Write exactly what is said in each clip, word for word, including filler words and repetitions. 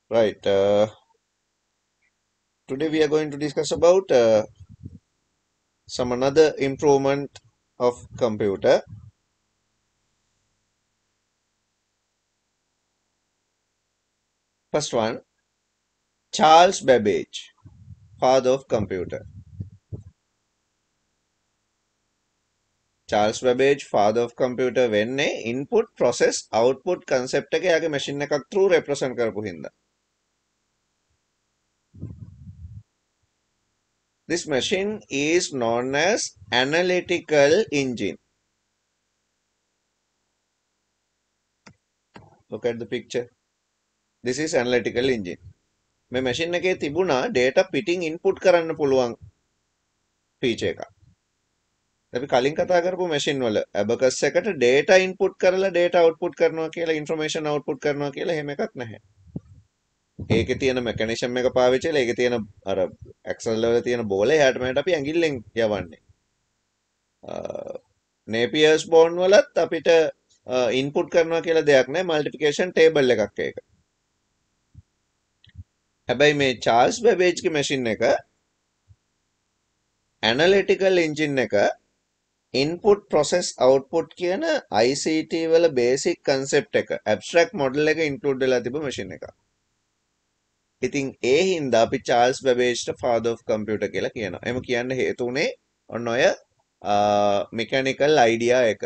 Right. Uh, today we are going to discuss about uh, some another improvement of computer. First one, Charles Babbage, father of computer. Charles Babbage, father of computer වෙන්නේ input process output concept එක එයාගේ machine එකක් through represent කරපු හින්දා. This machine is known as analytical engine. Look at the picture. This is analytical engine. මේ machine එකේ තිබුණා data පිටින් input කරන්න පුළුවන් feature එකක්. අපි කලින් කතා කරපු මැෂින් වල ඇබකස් එකට data input කරලා data output කරනවා කියලා information output කරනවා කියලා එහෙම එකක් නැහැ. ඒකේ තියෙන mechanism එක පාවිච්චි කරලා ඒකේ තියෙන අර axle වල තියෙන බෝල එහාට මෙහාට අපි ඇඟිල්ලෙන් යවන්නේ. Napier's bone වලත් අපිට input කරනවා කියලා දෙයක් නැහැ multiplication table එකක් ඒක. හැබැයි මේ Charles Babbage ගේ machine එක analytical engine එක input process output කියන I C T වල basic concept එක abstract model එක include වෙලා තිබු machine එකක්. ඉතින් ඒ හින්දා අපි Charles Babbage ට father of computer කියලා කියනවා. එහෙම කියන්න හේතු උනේ ඔන්න ඔය mechanical idea එක.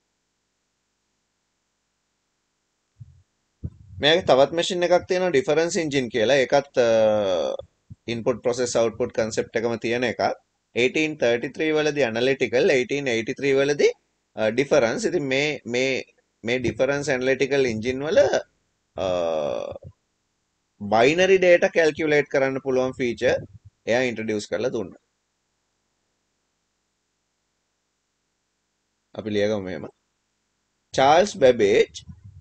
මෙයාගේ තවත් machine එකක් තියෙනවා difference engine කියලා. ඒකත් input process output concept එකම තියෙන එකක්. eighteen thirty-three වලදී analytical eighteen eighty-three වලදී uh, difference ඉතින් මේ මේ මේ difference analytical engine වල uh, binary data calculate කරන්න පුළුවන් feature එයා introduce කරලා දුන්නා. අපි ලියගමු මෙහෙම. Charles Babbage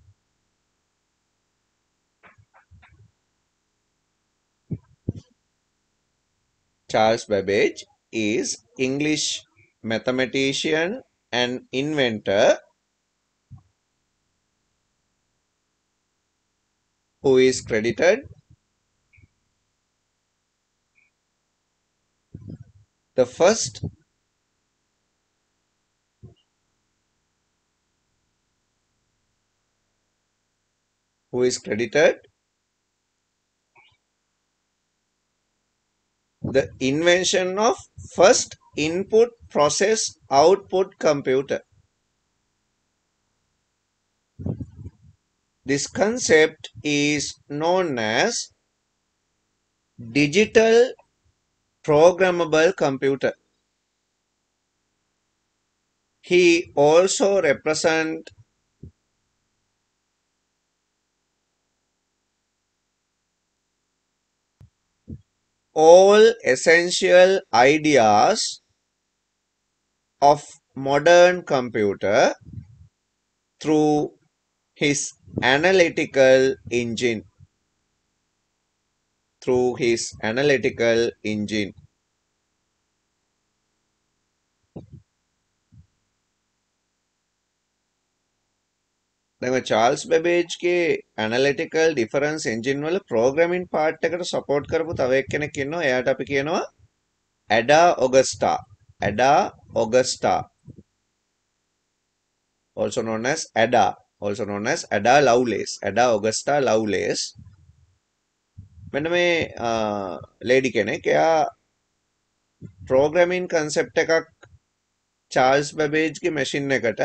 Charles Babbage is English mathematician and inventor who is credited the first who is credited the invention of first input process output computer. This concept is known as digital programmable computer. He also represent all essential ideas of modern computer through his analytical engine. Through his analytical engine. දැන් Charles Babbage ගේ analytical difference engine වල programming part එකට support කරපු තව එක්කෙනෙක් ඉන්නවා. එයාට අපි කියනවා Ada Augusta. Ada Augusta. Also known as Ada. Also known as Ada Lovelace. Ada Augusta Lovelace. මෙන්න මේ ලේඩි කෙනෙක් එයා programming concept එකක් Charles Babbage ගේ machine එකට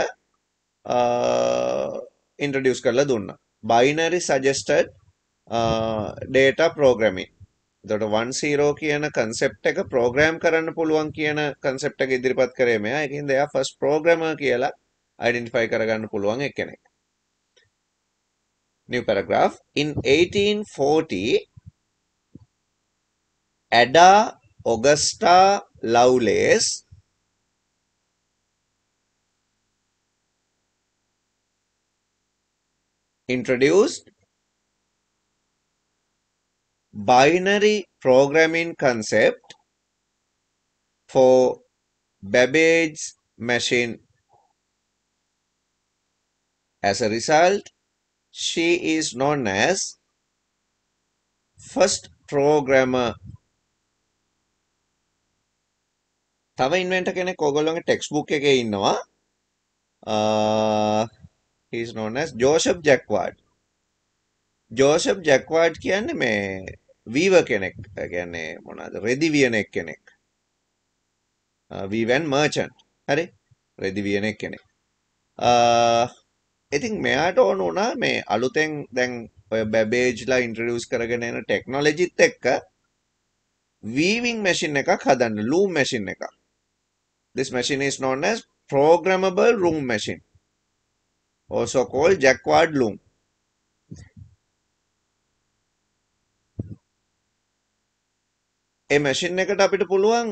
introduce කරලා දුන්නා. Binary suggested uh, data programming. එතකොට one zero කියන concept එක program කරන්න පුළුවන් කියන concept එක ඉදිරිපත් කරේ මෙයා. ඒකින්ද එයා first programmer කියලා identify කරගන්න පුළුවන් එක්කෙනෙක්. New paragraph. In eighteen forty, Ada Augusta Lovelace introduced binary programming concept for Babbage's machine. As a result, she is known as first programmer තව ඉන්වෙන්ටර් කෙනෙක් ඔයගොල්ලෝගේ ටෙක්ස්ට් බුක් එකේ ඉන්නවා. uh, he is known as Joseph Jacquard. Joseph Jacquard කියන්නේ මේ weaver කෙනෙක්. ඒ කියන්නේ මොනවාද? රෙදි වියන කෙනෙක්. uh, weave and merchant. හරි? රෙදි වියන කෙනෙක්. uh, ඉතින් මෙයාට ඕන වුණා මේ අලුතෙන් දැන් ඔය බැබේජ්ලා ඉන්ට්‍රොඩියුස් කරගෙන එන ටෙක්නොලොජිත් එක්ක weaving machine එකක් හදන්න, loom machine එකක්. This machine is known as programmable loom machine, also called Jacquard loom. A machine එකට අපිට පුළුවන්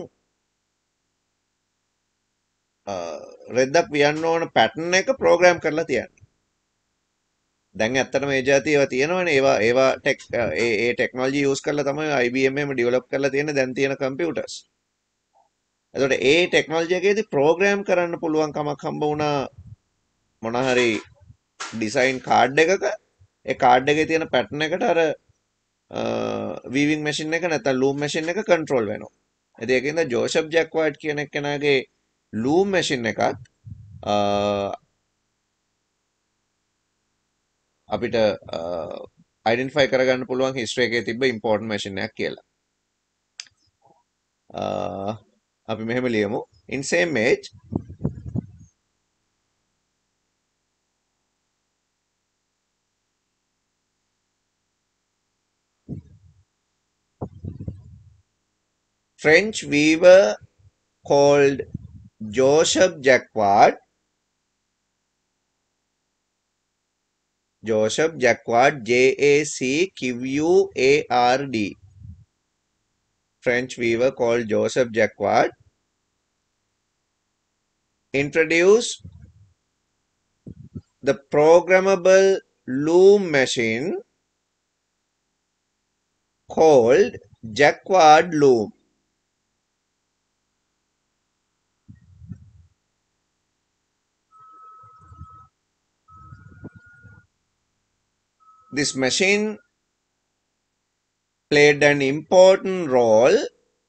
රෙද්දක් වියන්න ඕන pattern එක program කරලා තියන්න. දැන් ඇත්තටම මේ જાති ඒවා තියෙනවනේ. ඒවා ඒවා ටෙක් ඒ ඒ ටෙක්නොලොජි යූස් කරලා තමයි I B M එකම ඩෙවලොප් කරලා තියෙන දැන් තියෙන කම්පියුටර්ස්. එතකොට ඒ ටෙක්නොලොජි එකේදී ප්‍රෝග්‍රෑම් කරන්න පුළුවන් කමක් හම්බ වුණා මොන හරි ඩිසයින් කාඩ් එකක. ඒ කාඩ් එකේ තියෙන පැටර්න් එකට අර වීවිං මැෂින් එක නැත්නම් ලූම් මැෂින් එක කන්ට්‍රෝල් වෙනවා. ඉතින් ඒකින්ද ජෝසප් ජැක්වාඩ් කියන එක්කෙනාගේ ලූම් මැෂින් එකත් අපිට අයිඩෙන්ටිෆයි කරගන්න පුළුවන් හිස්ටරි එකේ තිබ්බ ඉම්පෝර්ටන්ට් මැෂින් එකක් කියලා. අපි මෙහෙම ලියමු. In same age French weaver called Joseph Jacquard Joseph Jacquard J A C Q U A R D French weaver called Joseph Jacquard introduced the programmable loom machine called Jacquard loom. This machine played an important role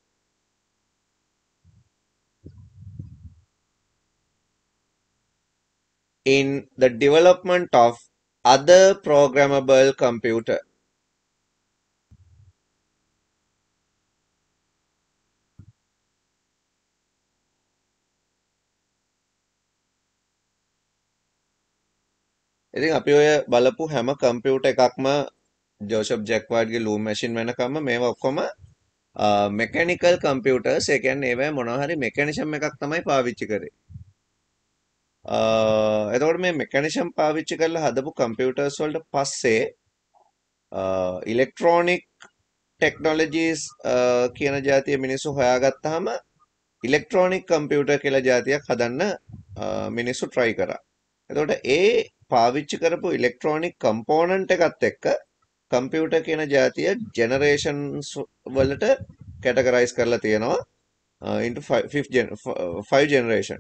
in the development of other programmable computer. ඉතින් අපි ඔය බලපු හැම computer එකක්ම Joseph ජැක්වාඩ්ගේ loom machine වෙනකම්ම මේවා ඔක්කොම mechanical computers. ඒ කියන්නේ ඒවා මොනවා හරි මෙකැනිසම් එකක් තමයි පාවිච්චි කරේ. එතකොට මේ මෙකැනිසම් පාවිච්චි කරලා හදපු කම්පියුටර්ස් වලට පස්සේ ඉලෙක්ට්‍රොනික ටෙක්නොලොජිස් කියන જાතිය මිනිස්සු හොයාගත්තාම ඉලෙක්ට්‍රොනික කම්පියුටර් කියලා જાතියක් හදන්න මිනිස්සු try කරා. එතකොට ඒ පාවිච්චි කරපු ඉලෙක්ට්‍රොනික කම්පෝනන්ට් එකත් එක්ක කම්පියුටර් කියන જાතිය ජෙනරේෂන්ස් වලට කැටගරයිස් කරලා තියෙනවා into fifth gen five generation.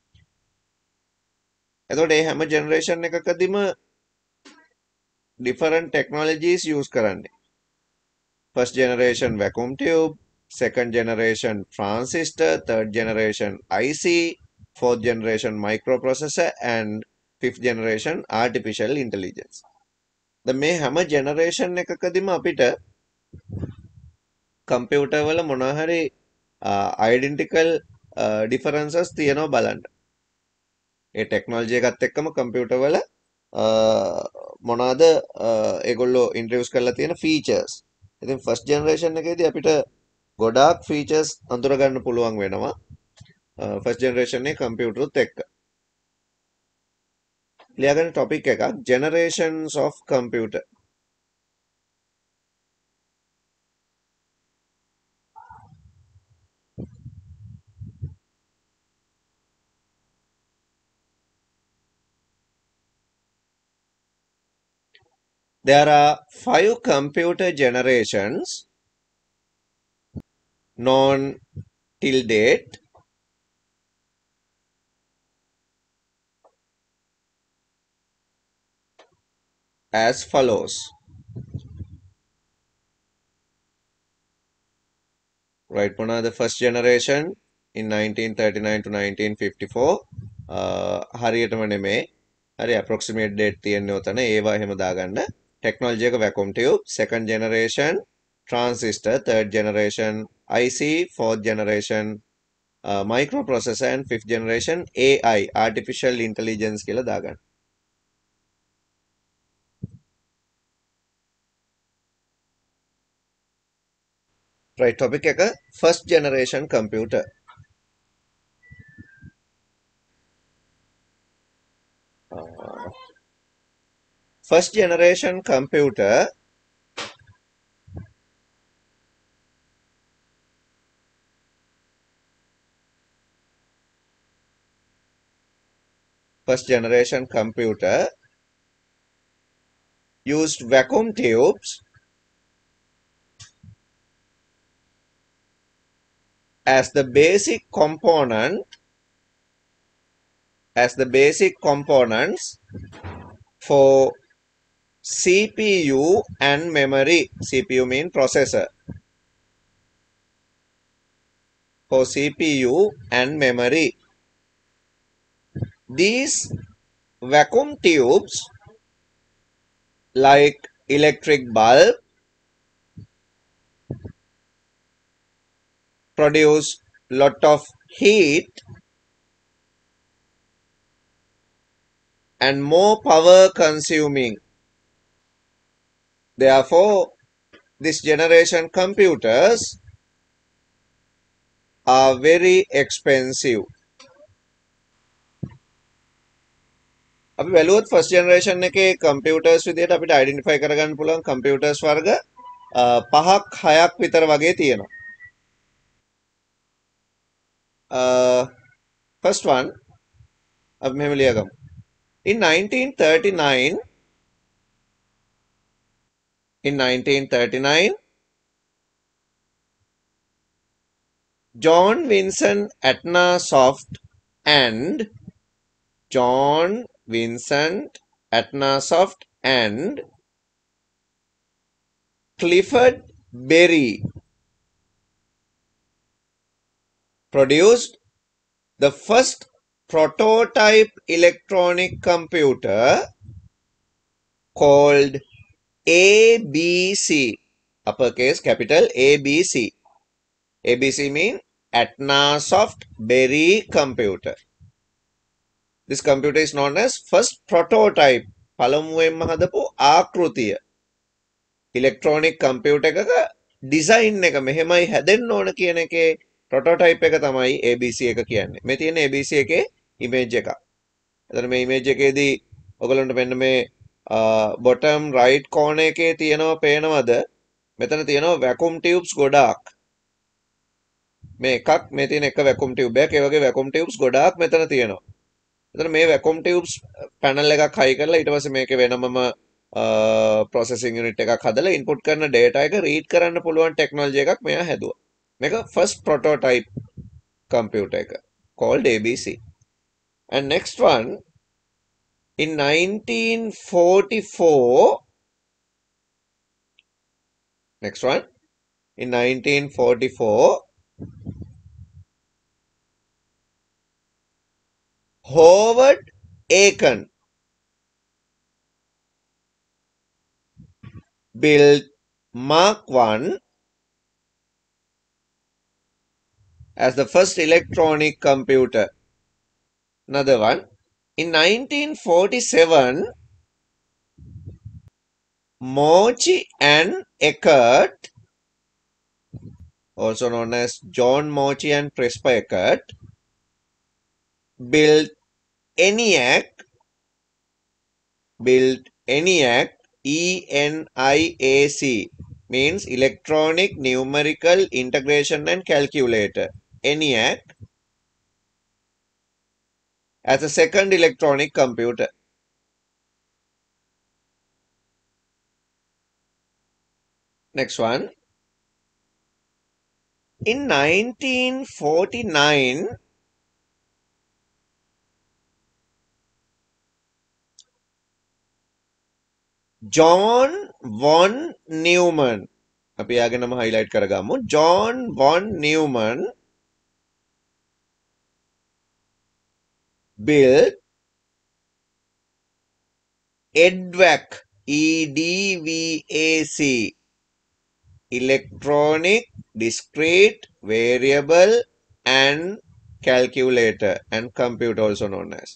එතකොට මේ හැම ජෙනරේෂන් එකකදීම different technologies use කරන්නේ. First generation vacuum tube, second generation transistor, third generation I C, fourth generation microprocessor and fifth generation artificial intelligence. The මේ හැම generation එකකදීම අපිට computer වල මොනවා හරි identical differences තියෙනවා බලන්න. ඒ ටෙක්නොලොජි එකත් එක්කම කම්පියුටර් වල මොනවාද ඒගොල්ලෝ ඉන්ට්‍රොඩියුස් කරලා තියෙන ෆීචර්ස්. ඉතින් ෆස්ට් ජෙනරේෂන් එකේදී අපිට ගොඩාක් ෆීචර්ස් අඳුර ගන්න පුළුවන් වෙනවා ෆස්ට් ජෙනරේෂන් එකේ කම්පියුටරුත් එක්ක. ලියාගන්න ටොපික් එකක් generations of computer. There are five computer generations known till date. As follows. right මොනවාද first generation in nineteen thirty-nine to nineteen fifty-four uh, හරියටම නෙමෙයි හරි approximate date තියෙන්නේ උතන ඒවා එහෙම දාගන්න technology එක vacuum tube second generation transistor third generation I C fourth generation uh, microprocessor and fifth generation A I artificial intelligence කියලා දාගන්න right topic එක first generation computer uh, first generation computer first generation computer used vacuum tubes as the basic component as the basic components for C P U and memory. C P U mean processor. For C P U and memory. These vacuum tubes like electric bulb produce lot of heat and more power consuming. Therefore, this generation computers are very expensive. අපි වැළුවොත් first generation එකේ computers විදිහට අපිට identify කරගන්න පුළුවන් computers වර්ග පහක් හයක් විතර වගේ තියෙනවා. ෆස්ට් වන් අපි මෙහෙම ලියගමු. In nineteen thirty-nine in nineteen thirty-nine John Vincent Atnasoft and John Vincent Atnasoft and Clifford Berry produced the first prototype electronic computer called A B C, uppercase capital A B C. A B C mean Atnasoft Berry computer. This computer is known as first prototype. පළමුවෙන්ම හදපු ආකෘතිය. electronic computer එකක design එක මෙහෙමයි හැදෙන්න ඕන කියන එකේ prototype එක තමයි A B C එක කියන්නේ. මේ තියෙන A B C එකේ image එකක්. එතන මේ image එකේදී ඔයගලන්ට මෙන්න මේ bottom right corner එකේ තියෙනවා පේනවද? මෙතන තියෙනවා vacuum tubes ගොඩාක්. මේ එකක් මේ තියෙන එක vacuum tube එකක්. ඒ වගේ vacuum tubes ගොඩාක් මෙතන තියෙනවා. එතන මේ vacuum tubes panel එකක් high කරලා ඊට පස්සේ මේකේ වෙනමම processing unit එකක් හදලා input කරන data එක read කරන්න පුළුවන් technology එකක් මෙයා හැදුවා. මේක first prototype computer එක called A B C. And next one in nineteen forty-four next one in nineteen forty-four Howard Aiken built Mark one as the first electronic computer. Another one. In nineteen forty-seven, Mochi and Eckert, also known as John Mochi and Presper Eckert, built ENIAC, built ENIAC, E N I A C, means Electronic Numerical Integration and Calculator, ENIAC, as a second electronic computer. Next one. In nineteen forty-nine, John von Neumann, අපි යාගේ නම highlight කරගමු. John von Neumann built E D V A C, E D V A C, electronic discrete variable and calculator and computer, also known as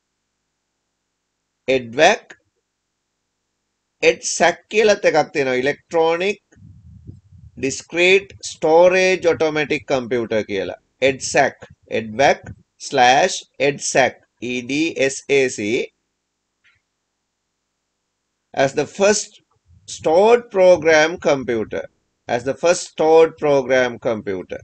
E D V A C. E D S A C කියලත් එකක් තියෙනවා, electronic discrete storage automatic computer කියලා. E D S A C, E D V A C slash E D S A C, E D S A C, as the first stored program computer, as the first stored program computer.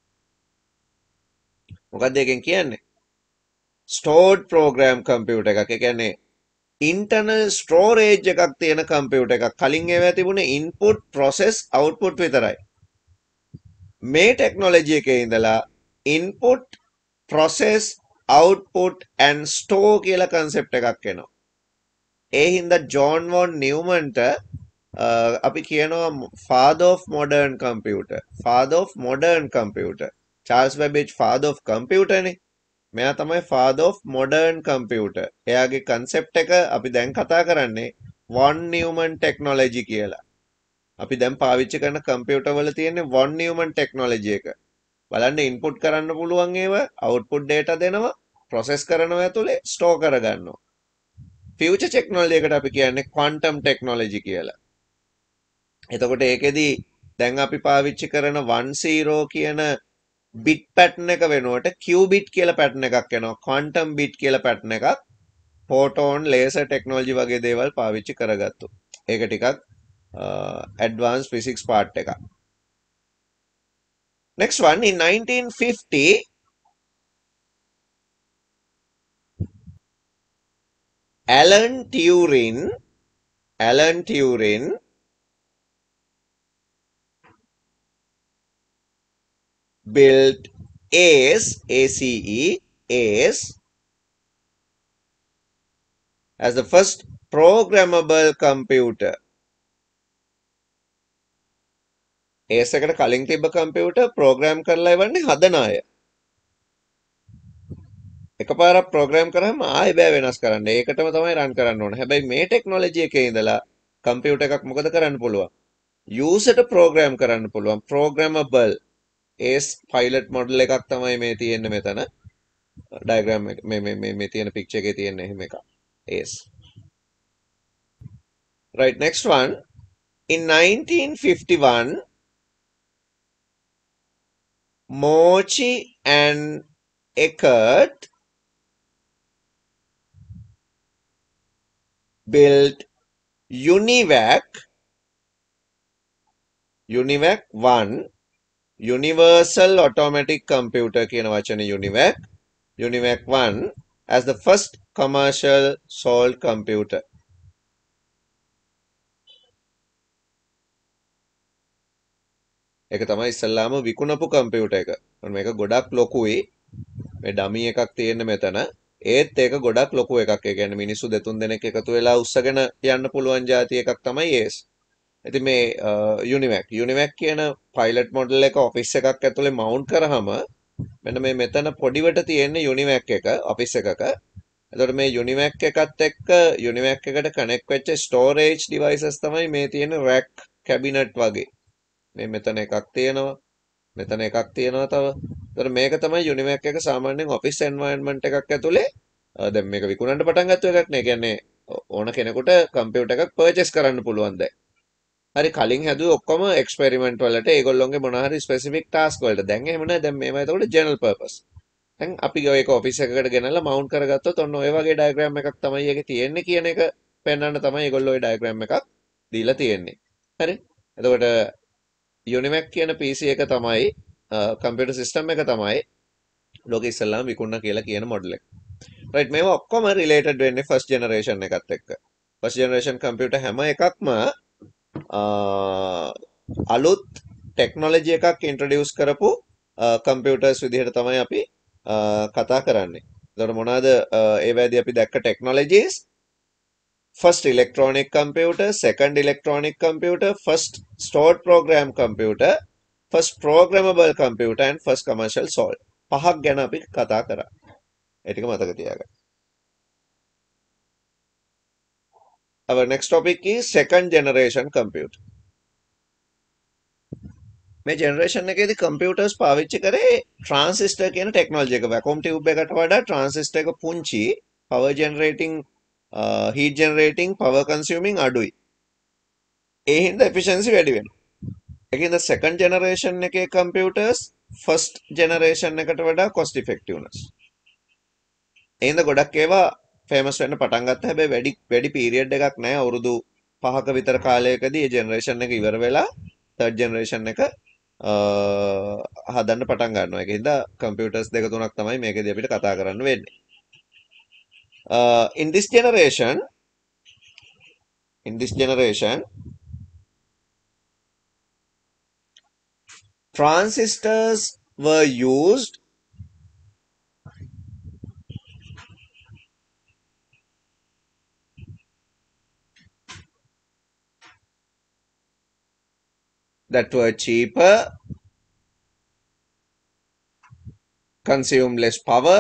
මොකක්ද එකෙන් කියන්නේ? stored program computer එකක්. ඒ කියන්නේ internal storage එකක් තියෙන computer එකක්. කලින් ඒවා තිබුණේ input process output විතරයි. මේ technology එකේ ඉඳලා input process output and store කියලා concept එකක් එනවා. ඒ හින්දා John von Neumann ට අපි කියනවා father of modern computer. father of modern computer. Charles Babbage father of computer නේ. මෙයා තමයි father of modern computer. එයාගේ concept එක අපි දැන් කතා කරන්නේ von Neumann technology කියලා. අපි දැන් පාවිච්චි කරන computer වල තියෙන von Neumann technology එක. බලන්න input කරන්න පුළුවන් ඒවා output data දෙනවා, process කරනවා ඇතුලේ store කරගන්නවා. future technology එකට අපි කියන්නේ quantum technology කියලා. එතකොට ඒකෙදි දැන් අපි පාවිච්චි කරන one zero කියන bit pattern එක වෙනුවට qubit කියලා pattern එකක් එනවා. quantum bit කියලා pattern එකක් photon laser technology වගේ දේවල් පාවිච්චි කරගත්තු. ඒක ටිකක් advanced physics part එකක්. Next one, in nineteen fifty Alan Turing Alan Turing built ACE, ACE, ACE as the first programmable computer. ACE එකට කලින් තිබ්බ computer program කරලා ඉවරනේ හදන අය. එකපාරක් program කරාම ආයෙ බෑ වෙනස් කරන්න. ඒකටම තමයි run කරන්න ඕන. හැබැයි මේ technology එකේ ඉඳලා computer එකක් මොකද කරන්න පුළුවන්? user ට program කරන්න පුළුවන්. programmable ACE pilot model එකක් තමයි මේ තියෙන්නේ මෙතන. diagram එක මේ මේ මේ මේ තියෙන picture එකේ තියෙන එහෙම එකක්. ACE. Right, next one. In nineteen fifty-one Mochi and Eckert built UNIVAC UNIVAC one Universal Automatic Computer කියන වචනේ UNIVAC UNIVAC one as the first commercial solved computer. ඒක තමයි ඉස්සල්ලාම විකුණපු කම්පියුටර් එක. මේක ගොඩක් ලොකුයි. මේ ඩමි එකක් තියෙන මෙතන. ඒත් ඒක ගොඩක් ලොකු එකක්. ඒ කියන්නේ මිනිස්සු දෙතුන් දෙනෙක් එකතු වෙලා උස්සගෙන යන්න පුළුවන් જાති එකක් තමයි ACE. ඉතින් මේ UNIVAC UNIVAC කියන pilot model එක office එකක් ඇතුලේ mount කරාම මෙන්න මේ මෙතන පොඩිවට තියෙන UNIVAC එක office එකක. එතකොට මේ UNIVAC එකත් එක්ක UNIVAC එකට connect වෙච්ච storage devices තමයි මේ තියෙන rack cabinet වගේ. මේ මෙතන එකක් තියෙනවා. මෙතන එකක් තියෙනවා තව. ඒතර මේක තමයි UNIVAC එක සාමාන්‍යයෙන් office environment එකක් ඇතුලේ දැන් මේක විකුණන්න පටන් ගත්ත එකක් නේ. කියන්නේ ඕන කෙනෙකුට computer එකක් purchase කරන්න පුළුවන් දැන්. හරි කලින් හැදුවේ ඔක්කොම experiment වලට ඒගොල්ලොන්ගේ මොනවා හරි specific task වලට. දැන් එහෙම නෑ. දැන් මේවා එතකොට general purpose. දැන් අපි ඒක office එකකට ගෙනල්ලා mount කරගත්තොත් ඔන්න ඔය වගේ diagram එකක් තමයි ඒකේ තියෙන්නේ කියන එක පෙන්වන්න තමයි ඒගොල්ලෝ ওই diagram එකක් දීලා තියෙන්නේ. හරි. එතකොට UNIVAC කියන P C එක තමයි computer system එක තමයි ලෝකෙ ඉස්සල්ලාම විකුණන කියලා කියන model එක. right මේවා ඔක්කොම related වෙන්නේ first generation එකත් එක්ක. first generation computer හැම එකක්ම අලුත් technology එකක් introduce කරපු computers විදිහට තමයි අපි කතා කරන්නේ. එතකොට මොනවාද ඒවැදී අපි දැක්ක technologies? first electronic computer, second electronic computer, first stored program computer, first programmable computer and first commercial sold. පහක් ගැන අපි කතා කරා. ඒ ටික මතක තියාගන්න. Our next topic is second generation computer. මේ ජෙනරේෂන් එකේදී කම්පියුටර්ස් පාවිච්චි කරේ ට්‍රාන්සිස්ටර් කියන ටෙක්නොලොජි එක. වැකුම් ටියුබ් එකට වඩා ට්‍රාන්සිස්ටර් එක පුංචි, power generating uh, heat generating, power consuming අඩුයි. ඒ හින්දා efficiency වැඩි වෙනවා. ඒකින්ද second generation එකේ computers first generation එකට වඩා cost effectiveness. ඒ හින්දා ගොඩක් ඒවා famous වෙන්න පටන් ගත්තා. හැබැයි වැඩි වැඩි period එකක් නැහැ. අවුරුදු පහක විතර කාලයකදී මේ generation එක ඉවර වෙලා third generation එක හදන්න පටන් ගන්නවා. ඒකින්ද computers දෙක තුනක් තමයි මේකදී අපිට කතා කරන්න වෙන්නේ. Uh, in this generation, in this generation, transistors were used that were cheaper, consume less power,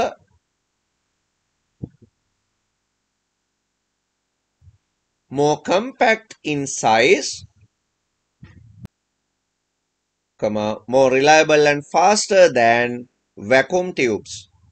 more compact in size, comma, more reliable and faster than vacuum tubes.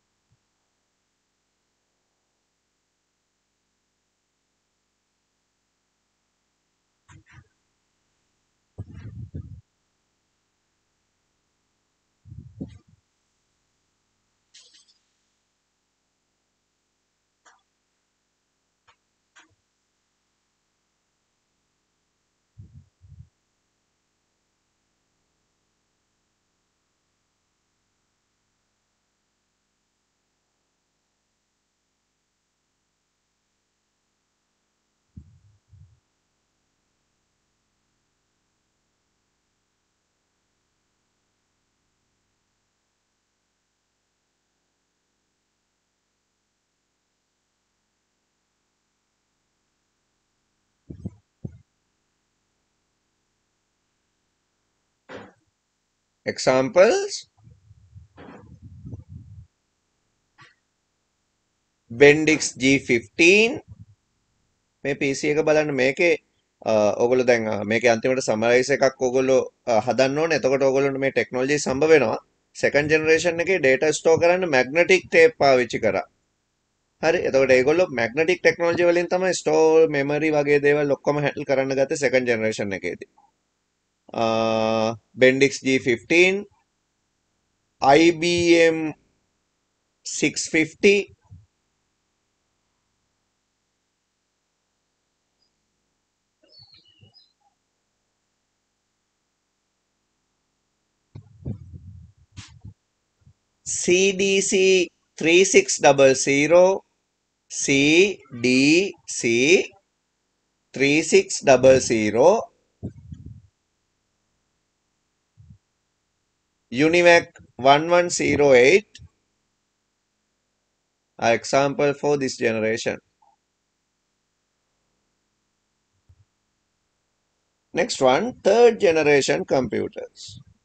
Examples: Bendix G fifteen. මේ P C එක බලන්න මේකේ ඔයගොල්ලෝ දැන් මේකේ අන්තිමට summarise එකක් ඔයගොල්ලෝ හදන්න ඕනේ. එතකොට ඔයගොල්ලන්ට මේ ටෙක්නොලොජිස් හම්බ වෙනවා. සෙකන්ඩ් ජෙනරේෂන් එකේ data store කරන්න magnetic tape පාවිච්චි කරා. හරි. එතකොට ඒගොල්ලෝ magnetic technology වලින් තමයි store memory වගේ දේවල් ඔක්කොම handle කරන්න ගත්තේ second generation එකේදී. uh, Bendix G fifteen, I B M six fifty, C D C thirty-six hundred, C D C thirty-six hundred, Univac eleven oh eight are example for this generation. Next one, third generation computers.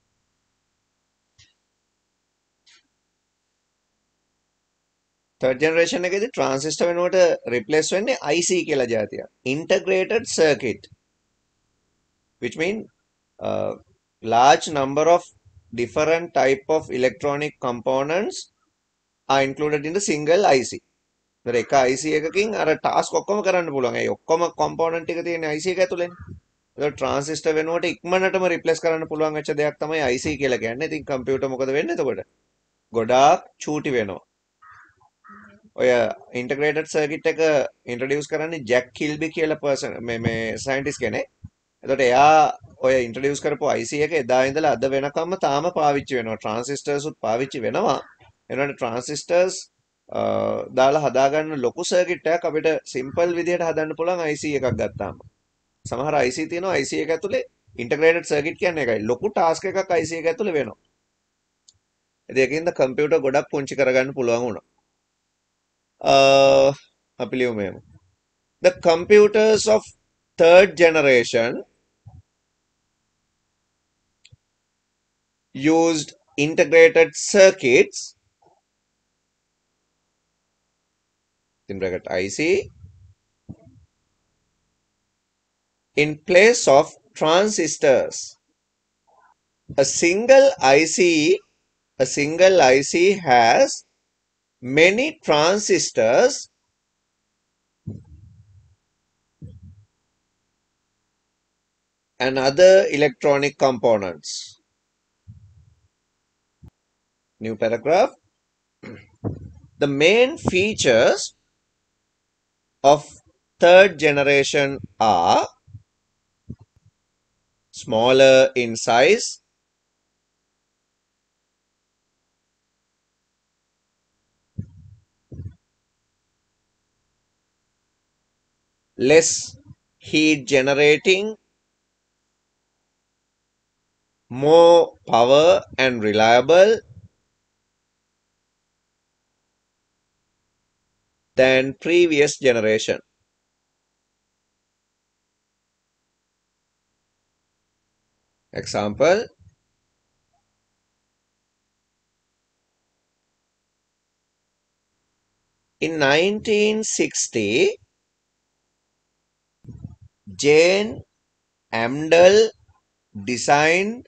Third generation එකේදී transistor වෙනුවට replace වෙන්නේ I C කියලා જાතියක්. Integrated circuit, which mean uh, large number of different type of electronic components are included in the single I C. ඒතර එක I C එකකින් අර task ඔක්කොම කරන්න පුළුවන්. ඒ ඔක්කොම component ටික තියෙන I C එක ඇතුළේනේ. ඒතර transistor වෙනුවට ඉක්මනටම replace කරන්න පුළුවන් වෙච්ච දෙයක් තමයි I C කියලා කියන්නේ. ඉතින් computer මොකද වෙන්නේ එතකොට? ගොඩාක් චූටි වෙනවා. ඔය integrated circuit එක introduce කරන්නේ Jack Kilby කියලා person මේ මේ scientist කෙනෙක්. එතකොට එයා ඔය introduce කරපු I C එක එදා ඉඳලා අද වෙනකම්ම තාම පාවිච්චි වෙනවා. transistors උත් පාවිච්චි වෙනවා. එනවාට transistors දාලා හදාගන්න ලොකු circuit එකක් අපිට simple විදිහට හදන්න පුළුවන් I C එකක් ගත්තාම. සමහර I C තියෙනවා I C එක ඇතුලේ integrated circuit කියන්නේ ඒකයි. ලොකු task එකක් I C එක ඇතුලේ වෙනවා. ඉතින් ඒකින්ද computer ගොඩක් පුංචි කරගන්න පුළුවන් වුණා. Uh, අපි ලියමු මෙහෙම. The computers of third generation used integrated circuits in bracket I C in place of transistors. A single I C, a single I C has many transistors and other electronic components. New paragraph. The main features of third generation are smaller in size, less heat generating, more power and reliable than previous generation. Example, in nineteen sixty, Jane Amdahl designed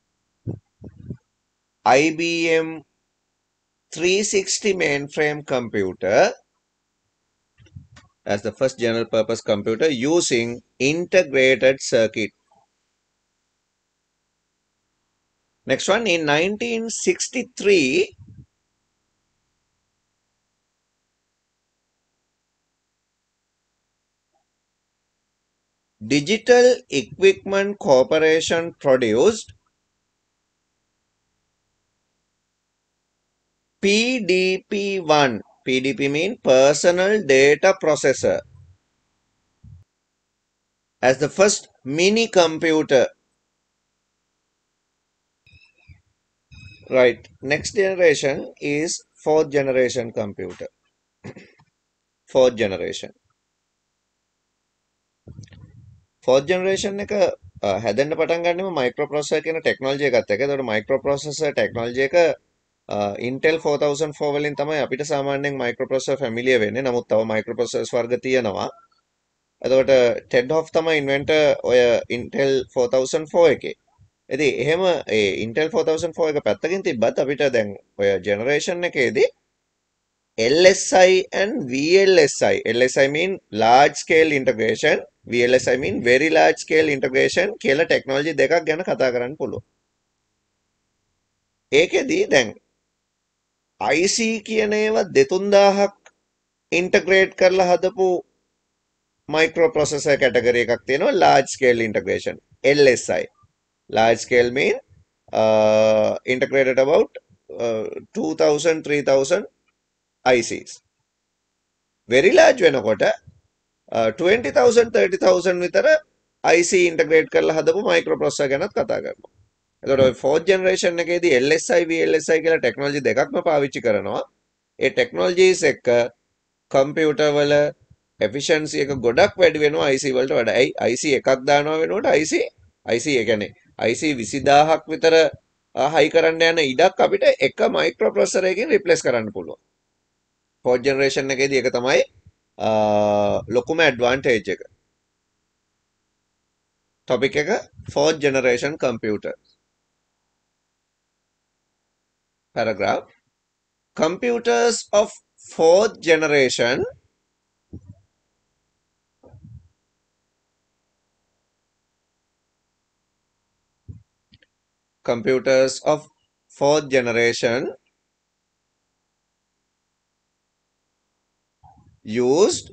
I B M three sixty mainframe computer as the first general purpose computer using integrated circuit. Next one, in nineteen sixty-three, Digital Equipment Corporation produced P D P one. P D P means Personal Data Processor as the first mini computer. Right. Next generation is fourth generation computer. Fourth generation. Fourth generation එක හැදෙන්න පටන් ගන්නෙම microprocessor කියන technology එකත් එක්ක. ඒතකොට microprocessor technology එක Intel four thousand four වලින් තමයි අපිට සාමාන්‍යයෙන් microprocessor familiar වෙන්නේ. නමුත් තව microprocessors වර්ග තියෙනවා. එතකොට ටෙඩ් හොෆ් තමයි ඉන්වෙන්ටර් ඔය Intel four thousand four එකේ. ඉතින් එහෙම ඒ Intel four thousand four එක පැත්තකින් තිබ්බත් අපිට දැන් ඔය generation එකේදී L S I and V L S I. L S I mean large scale integration. V L S I mean very large scale integration කියලා technology දෙකක් ගැන කතා කරන්න පුළුවන්. ඒකෙදී දැන් I C කියන ඒවා දෙතුන් දාහක් integrate කරලා හදපු microprocessor category එකක් තියෙනවා large scale integration. L S I. Large scale mean uh, integrated about uh, two thousand, three thousand I Cs. Very large වෙනකොට uh, twenty thousand, thirty thousand විතර I C integrate කරලා හදපු microprocessor ගැනත් කතා කරනවා. එතකොට ඔය fourth generation එකේදී L S I, V L S I කියලා technology දෙකක්ම පාවිච්චි කරනවා. ඒ technologies එක්ක computer වල efficiency එක ගොඩක් වැඩි වෙනවා I C වලට වඩා. ඇයි I C එකක් දානවා වෙනකොට I C I C ඒ කියන්නේ I C twenty thousand විතර high කරන්න යන ඉඩක් අපිට එක microprocessor එකකින් replace කරන්න පුළුවන්. fourth generation එකේදී ඒක තමයි ලොකුම advantage එක. topic එක fourth generation computer. Paragraph. Computers of fourth generation computers of fourth generation used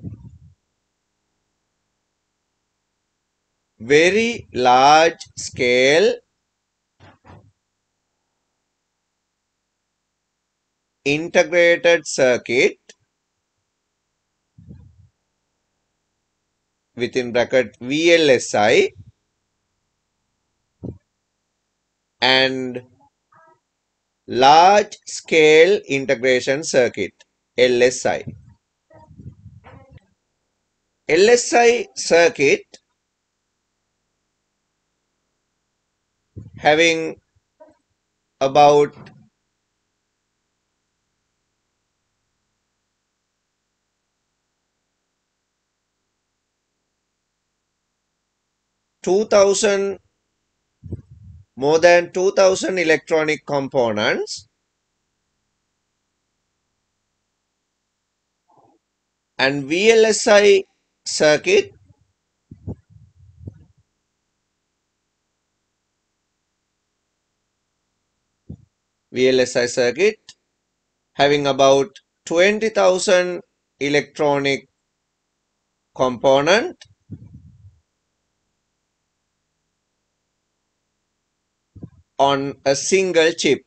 very large scale integrated circuit within bracket V L S I and large scale integration circuit L S I. L S I circuit having about two thousand, more than two thousand electronic components, and V L S I circuit V L S I circuit having about twenty thousand electronic component on a single chip.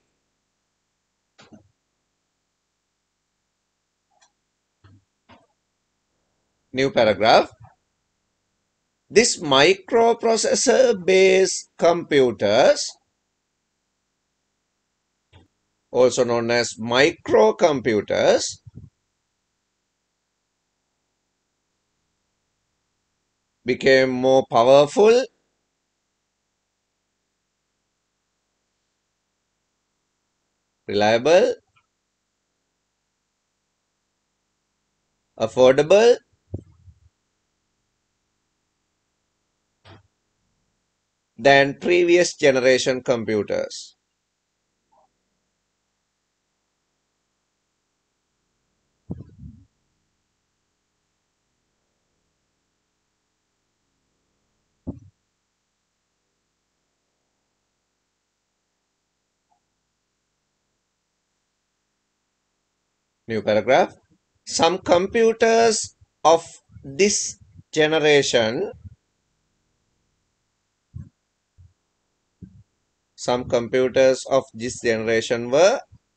New paragraph. This microprocessor based computers, also known as microcomputers, became more powerful, reliable, affordable, than previous generation computers. New paragraph. Some computers of this generation, some computers of this generation were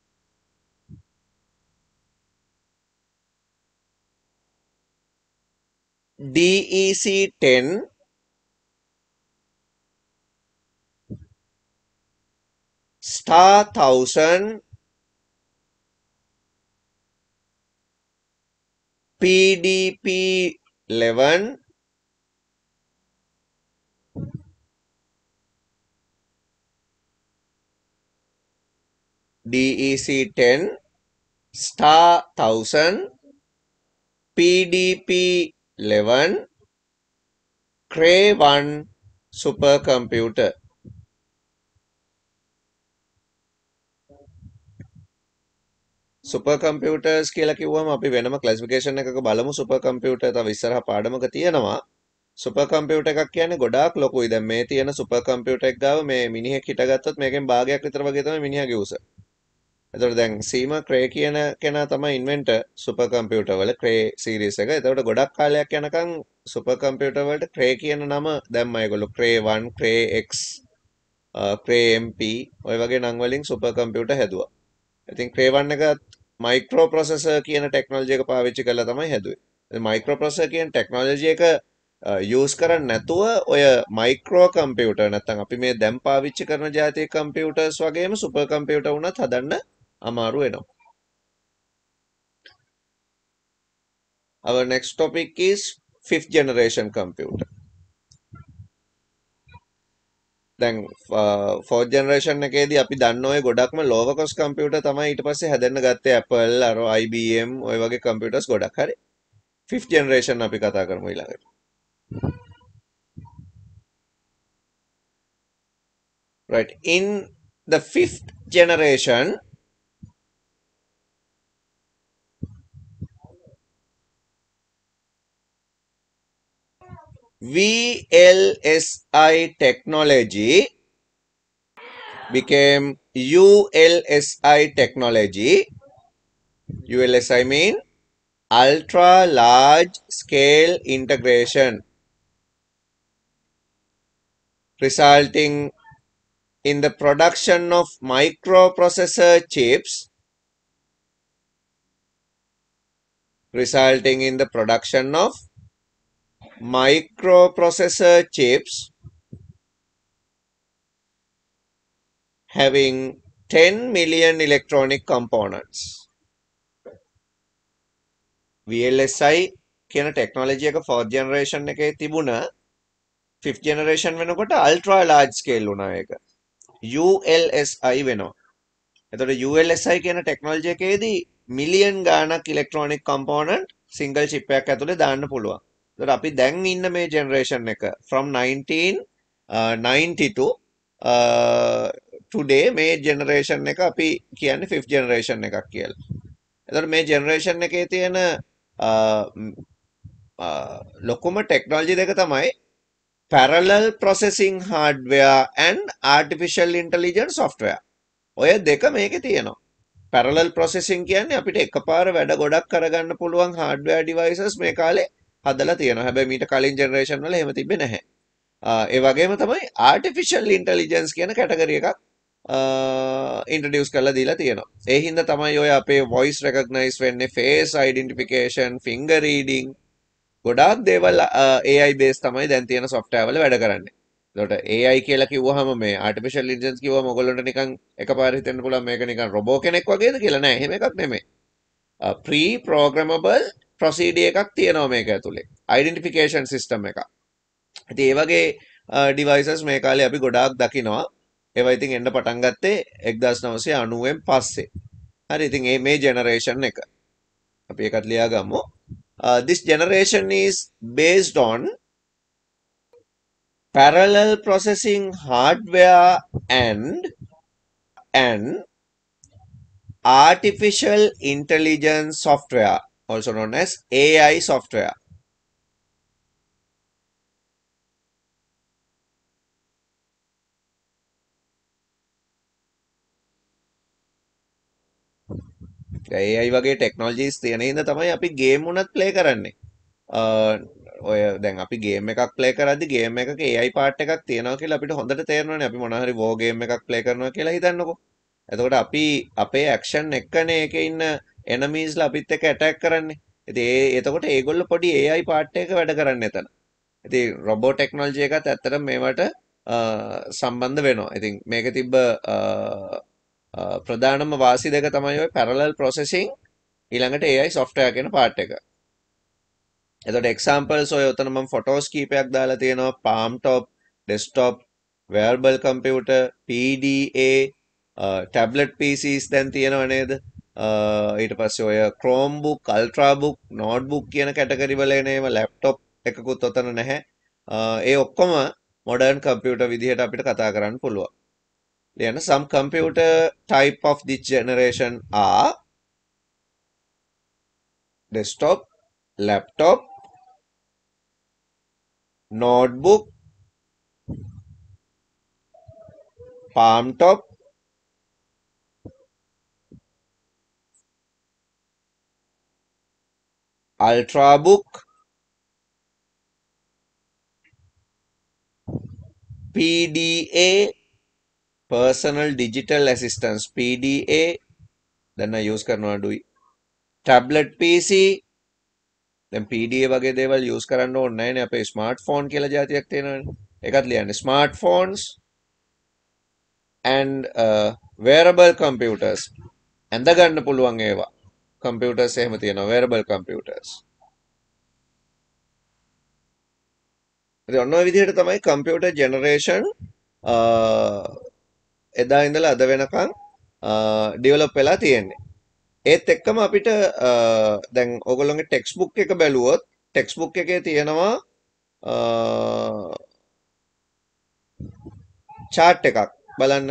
D E C ten, star thousand, P D P eleven, D E C ten, star thousand, P D P eleven, Cray one supercomputer. Supercomputers කියලා කිව්වම අපි වෙනම ක්ලාසිෆිකේෂන් එකක බලමු. Super computer තව ඉස්සරහා පාඩමක තියෙනවා. Super computer එකක් කියන්නේ ගොඩාක් ලොකුයි. දැන් මේ තියෙන සුපර් කම්පියුටර් එක ගාව මේ මිනිහෙක් හිටගත්තොත් මේකෙන් භාගයක් විතර වගේ තමයි මිනිහාගේ උස. එතකොට දැන් සීමා ක්‍රේ කියන කෙනා තමයි ඉන්වෙන්ටර් සුපර් කම්පියුටර් වල ක්‍රේ සීරීස් එක. එතකොට ගොඩක් කාලයක් යනකම් සුපර් කම්පියුටර් වලට ක්‍රේ කියන නම දැම්මා ඒගොල්ලෝ. ක්‍රේ one, ක්‍රේ X, ක්‍රේ M P ඔය වගේ නම් වලින් සුපර් කම්පියුටර් හැදුවා. ඉතින් ක්‍රේ one එක මයික්‍රෝ ප්‍රොසෙසර් කියන ටෙක්නොලොජි එක පාවිච්චි කරලා තමයි හැදුවේ. මයික්‍රෝ ප්‍රොසෙසර් කියන ටෙක්නොලොජි එක යූස් කරන්නේ නැතුව ඔය මයික්‍රෝ කම්පියුටර් නැත්නම් අපි මේ දැන් පාවිච්චි කරන ජාතික කම්පියුටර්ස් වගේම සුපර් කම්පියුටර් වුණත් හදන්න අමාරු වෙනවා. Our next topic is fifth generation computer. දැන් fourth generation එකේදී අපි දන්න ඔය ගොඩක්ම lower cost computer තමයි ඊට පස්සේ හැදෙන්න ගත්තේ. Apple, අර I B M ඔය වගේ computers ගොඩක්. හරි. fifth generation අපි කතා කරමු ඊළඟට. Right. In the fifth generation, V L S I technology became U L S I technology. U L S I mean ultra large scale integration, resulting in the production of microprocessor chips, resulting in the production of microprocessor chips having ten million electronic components. V L S I කියන technology එක fourth generation එකේ තිබුණ fifth generation වෙනකොට ultra large scale වුණා ඒක. U L S I වෙනවා. එතකොට U L S I කියන ටෙක්නොලොජි එකේදී මිලියන් ගාණක් ඉලෙක්ට්‍රොනික කම්පොනන්ට් සිංගල් චිප් එකක් ඇතුලේ දාන්න පුළුවන්. එතකොට අපි දැන් ඉන්න මේ ජෙනරේෂන් එක from nineteen ninety-two uh, today මේ ජෙනරේෂන් එක අපි කියන්නේ ෆිෆ්ත් ජෙනරේෂන් එකක් කියලා. එතකොට මේ ජෙනරේෂන් එකේ තියෙන ලොකුම ටෙක්නොලොජි දෙක තමයි parallel processing hardware and artificial intelligence software. ඔය දෙක මේකේ තියෙනවා. parallel processing කියන්නේ අපිට එකපාර වැඩ ගොඩක් කරගන්න පුළුවන් hardware devices මේ කාලේ හදලා තියෙනවා. හැබැයි මීට කලින් ජෙනරේෂන් වල එහෙම තිබ්බේ නැහැ. ඒ වගේම තමයි artificial intelligence කියන කැටගරි එකක් ඉන්ට්‍රොඩියුස් කරලා දීලා තියෙනවා. ඒ හින්දා තමයි ඔය අපේ voice recognize වෙන්නේ, face identification, finger reading ගොඩාක් දේවල් A I base තමයි දැන් තියෙන software වල වැඩ කරන්නේ. එතකොට A I කියලා කිව්වහම මේ artificial intelligence කිව්වම ඔයගොල්ලන්ට නිකන් එකපාරට හිතෙන්න පුළුවන් මේක නිකන් රොබෝ කෙනෙක් වගේද කියලා. නෑ, එහෙම එකක් නෙමෙයි. pre programmable procedure එකක් තියෙනවා මේක ඇතුලේ. identification system එකක්. ඉතින් ඒ වගේ devices මේ කාලේ අපි ගොඩාක් දකිනවා. ඒවා ඉතින් එන්න පටන් ගත්තේ එක්දාස් නවසිය අනූවෙන් පස්සේ. හරි, ඉතින් මේ මේ generation එක අපි එකත් ලියා ගමු. Uh, this generation is based on parallel processing hardware and and artificial intelligence software, also known as A I software. A I වගේ ටෙක්නොලොජිස් තියෙන හින්දා තමයි අපි ගේම් උනත් ප්ලේ කරන්නේ. ඔය දැන් අපි ගේම් එකක් ප්ලේ කරද්දි ගේම් එකක A I පාර්ට් එකක් තියෙනවා කියලා අපිට හොඳට තේරෙනවානේ. අපි මොන හරි වෝ ගේම් එකක් ප්ලේ කරනවා කියලා හිතන්නකෝ. එතකොට අපි අපේ ඇක්ෂන් එක්කනේ ඒකේ ඉන්න එනමීස්ලා අපිත් එක්ක ඇටැක් කරන්නේ. ඉතින් ඒ එතකොට ඒගොල්ලෝ පොඩි A I පාර්ට් එක වැඩ කරන්නේ එතන. ඉතින් රොබෝ ටෙක්නොලොජි එකත් ඇත්තටම මේවට සම්බන්ධ වෙනවා. ඉතින් මේකේ තිබ්බ ප්‍රධානම වාසි දෙක තමයි ඔය parallel processing ඊළඟට A I software කියන part එක. එතකොට examples ඔය උතන මම photos කීපයක් දාලා තියෙනවා. palm top, desktop, wearable computer, P D A, tablet P Cs දැන් තියෙනව නේද? ඊට පස්සේ ඔය Chromebook, Ultrabook, notebook කියන category වල එන ඒවා laptop එකකුත් උතන නැහැ. ඒ ඔක්කොම modern computer විදිහට අපිට කතා කරන්න පුළුවන්. Then some computer type of this generation are desktop, laptop, notebook, palm top, Ultrabook, P D A, personal digital assistance P D A දැන් நான் use කරනවා අඩුයි. tablet P C දැන් P D A වගේ දේවල් use කරන්න ඕනේ නැහැ නේ. අපේ smartphone කියලා જાතියක් තියෙනවානේ. ඒකත් ලියන්නේ smartphones and uh, wearable computers. ඇඳ ගන්න පුළුවන් ඒවා. computers එහෙම තියෙනවා, wearable computers. ඉතින් ඔන්න ඔය විදිහට තමයි computer generation එදා ඉඳලා අද වෙනකන් ඩෙවලොප් වෙලා තියෙන්නේ. ඒත් එක්කම අපිට දැන් ඕගොල්ලෝගේ ටෙක්ස්ට් බුක් එක බැලුවොත් ටෙක්ස්ට් බුක් එකේ තියෙනවා chart එකක් බලන්න.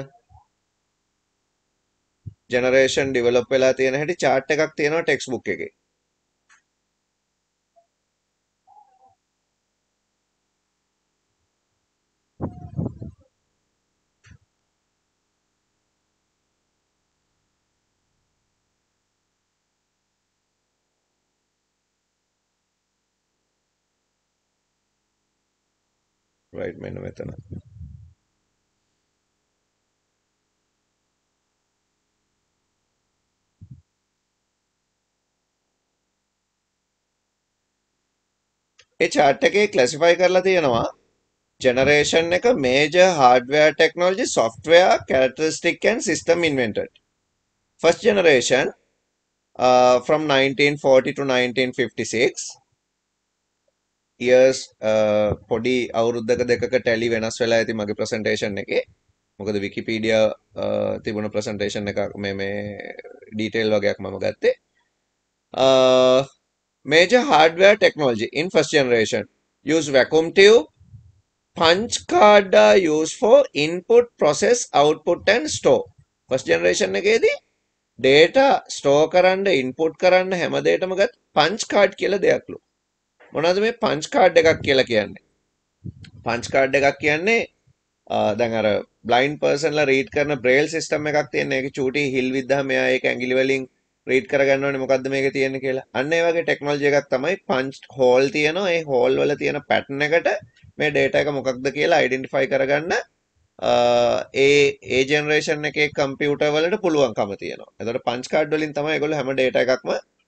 generation develop වෙලා තියෙන හැටි chart එකක් තියෙනවා ටෙක්ස්ට් බුක් එකේ. right මෙන්න මෙතන. ඒ chart එකේ classify කරලා තියෙනවා generation එක major hardware technology, software, characteristic and system invented. First generation uh, from nineteen forty to nineteen fifty-six. years පොඩි අවුරුද්දක දෙකක ටැලි වෙනස් වෙලා ඇති මගේ ප්‍රසන්ටේෂන් එකේ. මොකද Wikipedia තිබුණ ප්‍රසන්ටේෂන් එකක් මේ මේ ඩීටේල් වගේක් මම ගත්තේ. Major hardware technology in first generation use vacuum tube. Punch card are used for input, process, output and store. First generation එකේදී data store කරන්න input කරන්න හැම දෙයකම ගත් punch card කියලා දෙයක්ලු. මොනවද මේ punch card එකක් කියලා කියන්නේ? punch card එකක් කියන්නේ දැන් අර blind person ලා read කරන braille system එකක් තියෙන. ඒක චූටි හිල් විද්දාම එයා ඒක ඇඟිලි වලින් read කරගන්න ඕනේ මොකද්ද මේකේ තියෙන්නේ කියලා. අන්න ඒ වගේ technology එකක් තමයි punch hole තියෙනවා. ඒ hole වල තියෙන pattern එකට මේ data එක මොකක්ද කියලා identify කරගන්න ඒ ඒ generation එකේ computer වලට පුළුවන්කම තියෙනවා. එතකොට punch card වලින් තමයි ඒගොල්ලෝ හැම data එකක්ම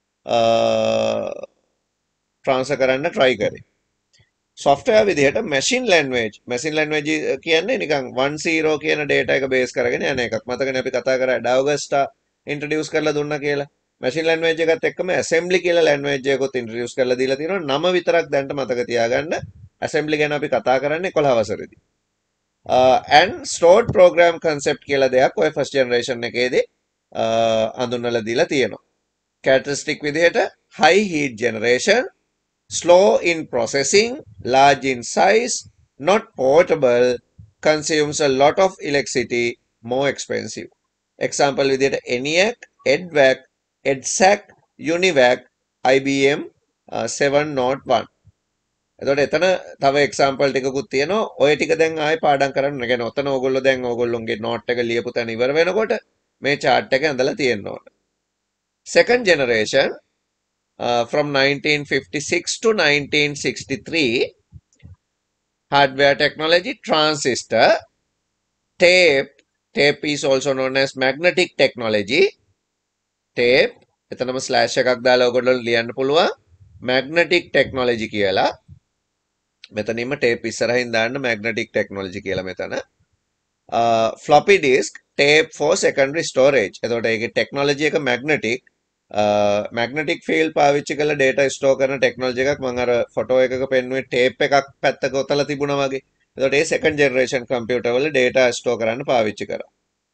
transfer කරන්න try කරේ. software විදිහට machine language machine language කියන්නේ නිකන් one zero කියන data එක base කරගෙන යන එකක්. මතකනේ අපි කතා කරා Daugusta introduce කරලා දුන්නා කියලා. machine language එකත් එක්කම assembly කියලා language එකකුත් introduce කරලා දීලා තියෙනවා. නම විතරක් දැන්ට මතක තියාගන්න. assembly ගැන අපි කතා කරන්නේ එකොළහ වසරේදී. uh, and stored program concept කියලා දෙයක් ඔය first generation එකේදී uh, අඳුන්වලා දීලා තියෙනවා. characteristic විදිහට high heat generation, slow in processing, large in size, not portable, consumes a lot of electricity, more expensive. Example විදිහට ENIAC, EDVAC, EDSAC, UNIVAC, I B M uh, seven oh one. එතකොට එතන තව example ටිකකුත් තියෙනවා. ඔය ටික දැන් ආයෙ පාඩම් කරන්න. ඒ කියන්නේ ඔතන ඕගොල්ලෝ දැන් ඕගොල්ලොන්ගේ නෝට් එක ලියපු තැන ඉවර වෙනකොට මේ chart එක ඇඳලා තියෙන්න ඕන. Second generation uh, from nineteen fifty-six to nineteen sixty-three hardware technology, transistor, tape. Tape is also known as magnetic technology. Tape එතනම ස්ලෑෂ් එකක් දාලා ඔයගොල්ලෝ ලියන්න පුළුවන් magnetic technology කියලා. මෙතනින්ම tape ඉස්සරහින් දාන්න magnetic technology කියලා මෙතන. uh, floppy disk, tape for secondary storage. එතකොට ඒකේ technology එක magnetic uh, magnetic field පාවිච්චි කරලා data store කරන technology එකක්. මම අර photo එකක පෙන්නුවේ tape එකක් පැත්තක ඔතලා තිබුණා වගේ. එතකොට ඒ second generation computer වල data store කරන්න පාවිච්චි කරා.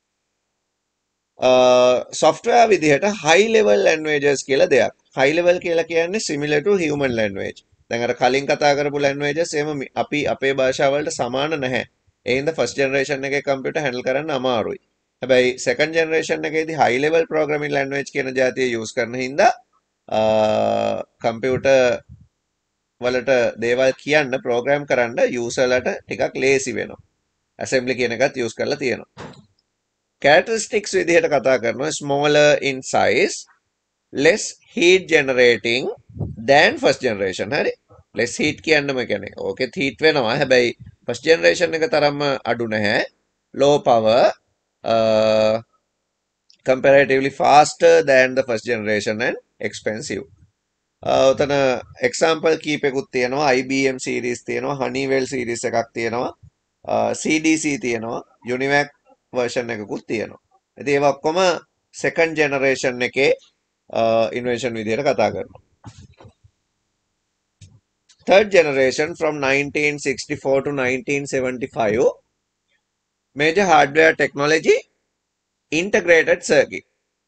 uh, software විදිහට high level languages කියලා දෙයක්. high level කියලා කියන්නේ similar to human language. දැන් අර කලින් කතා කරපු languages එහෙම අපි අපේ භාෂාවලට සමාන නැහැ. ඒ හින්දා first generation එකේ computer handle කරන්න අමාරුයි. හැබැයි second generation එකේදී high level programming language කියන જાතිය use කරන හින්දා computer වලට දේවල් කියන්න program කරන්න user ලට ටිකක් ලේසි වෙනවා. assembly කියන එකත් use කරලා තියෙනවා. characteristics විදිහට කතා කරනවා smaller in size, less heat generating than first generation. හරි. less heat කියන්නම කියන්නේ. ඕකෙත් heat වෙනවා. හැබැයි first generation එක තරම්ම අඩු නැහැ. low power, uh, comparatively faster than the first generation and expensive. උතන example කීපෙකුත් තියෙනවා. I B M series තියෙනවා, Honeywell series එකක් තියෙනවා, C D C තියෙනවා, UNIVAC version එකකුත් තියෙනවා. ඉතින් ඒවා ඔක්කොම second generation එකේ uh, invention විදිහට කතා කරනවා. Third generation from nineteen sixty-four to nineteen seventy-five, major hardware technology, integrated circuit.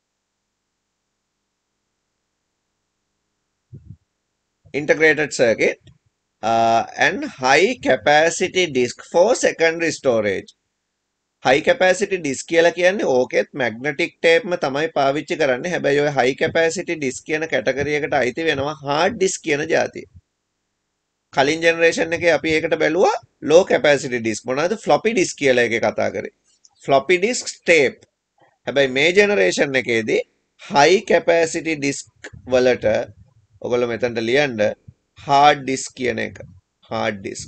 Integrated circuit uh, and high capacity disk for secondary storage. high capacity disk කියලා කියන්නේ ඕකෙත් magnetic tape ම තමයි පාවිච්චි කරන්නේ. හැබැයි ඔය high capacity disk කියන category එකට අයිති වෙනවා hard disk කියන જાතිය. කලින් generation එකේ අපි ඒකට බැලුවා low capacity disk. මොනවාද floppy disk කියලා එකේ කතා කරේ. floppy disk tape. හැබැයි මේ generation එකේදී high capacity disk වලට ඔයගොල්ලෝ මෙතනට ලියන්න hard disk කියන එක. hard disk.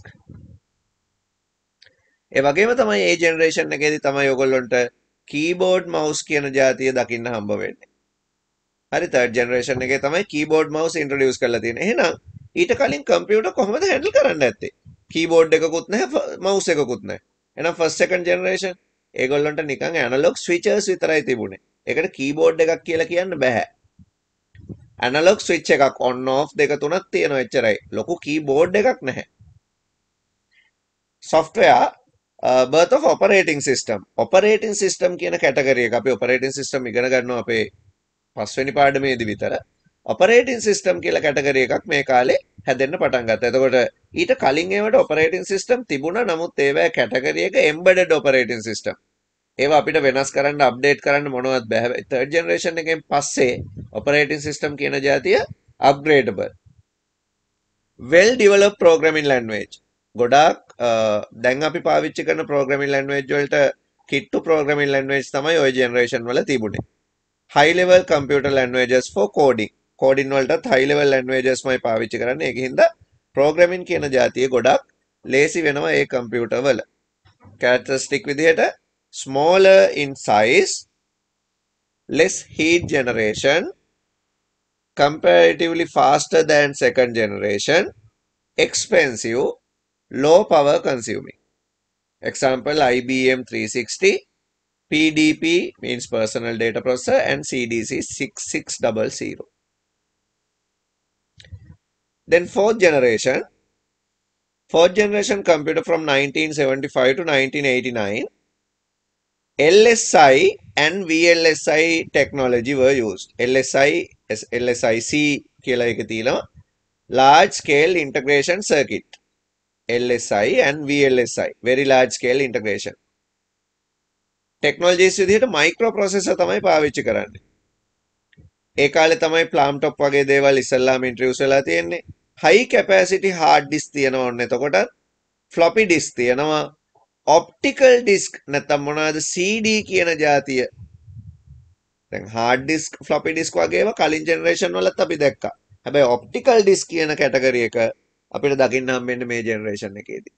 ඒ වගේම තමයි ඒ generation එකේදී තමයි ඔයගොල්ලන්ට keyboard mouse කියන જાතිය දකින්න හම්බ වෙන්නේ. හරි third generation එකේ තමයි keyboard mouse introduce කරලා තියෙන්නේ. එහෙනම් ඊට කලින් computer කොහොමද handle කරන්න ඇත්තේ? keyboard එකකුත් නැහැ, mouse එකකුත් නැහැ. එහෙනම් first second generation ඒගොල්ලන්ට නිකන් analog switches විතරයි තිබුණේ. ඒකට keyboard එකක් කියලා කියන්න බෑ. ඇනලොග් ස්විච් එකක් on off දෙක තුනක් තියෙනවා එච්චරයි. ලොකු කීබෝඩ් එකක් නැහැ. software uh, birth of operating system. operating system කියන කැටගරි එක අපි operating system ඉගෙන ගන්නවා අපේ පස්වෙනි පාඩමේදී විතර. operating system කියලා කැටගරි එකක් මේ කාලේ හැදෙන්න පටන් ගත්තා. එතකොට ඊට කලින් ඒවට operating system තිබුණා. නමුත් ඒවැ කැටගරි එක embedded operating system. ඒවා අපිට වෙනස් කරන්න අප්ඩේට් කරන්න මොනවත් බෑ. හැබැයි third generation එකෙන් පස්සේ operating system කියන જાතිය upgradable. well developed programming language. ගොඩාක් දැන් අපි පාවිච්චි කරන programming language වලට කිට්ටු programming language තමයි ওই generation වල තිබුණේ. high level computer languages for coding. coding වලටත් high level languages මයි පාවිච්චි කරන්නේ. ඒකින්ද programming කියන જાතිය ගොඩාක් ලේසි වෙනවා ඒ computer වල. characteristic විදිහට smaller in size, less heat generation, comparatively faster than second generation, expensive, low power consuming. Example I B M three sixty, P D P means personal data processor, and C D C sixty-six hundred. Then fourth generation, fourth generation computer from nineteen seventy-five to nineteen eighty-nine, L S I and V L S I technology were used. L S I, L S I C කියලා එක තියෙනවා. Large scale integration circuit. L S I and V L S I, very large scale integration. Technologies විදිහට microprocessor තමයි පාවිච්චි කරන්නේ. ඒ කාලේ තමයි Palm top වගේ දේවල් ඉස්සල්ලාම introduce වෙලා තියෙන්නේ. High capacity hard disk තියෙනවා ඔන්න එතකොට. Floppy disk තියෙනවා. Optical disk නැත්නම් මොනවාද C D කියන જાතිය. දැන් hard disk floppy disk වගේ ඒවා කලින් generation වලත් අපි දැක්කා. හැබැයි optical disk කියන කැටගරි එක අපිට දකින්න හම්බෙන්නේ මේ generation එකේදී.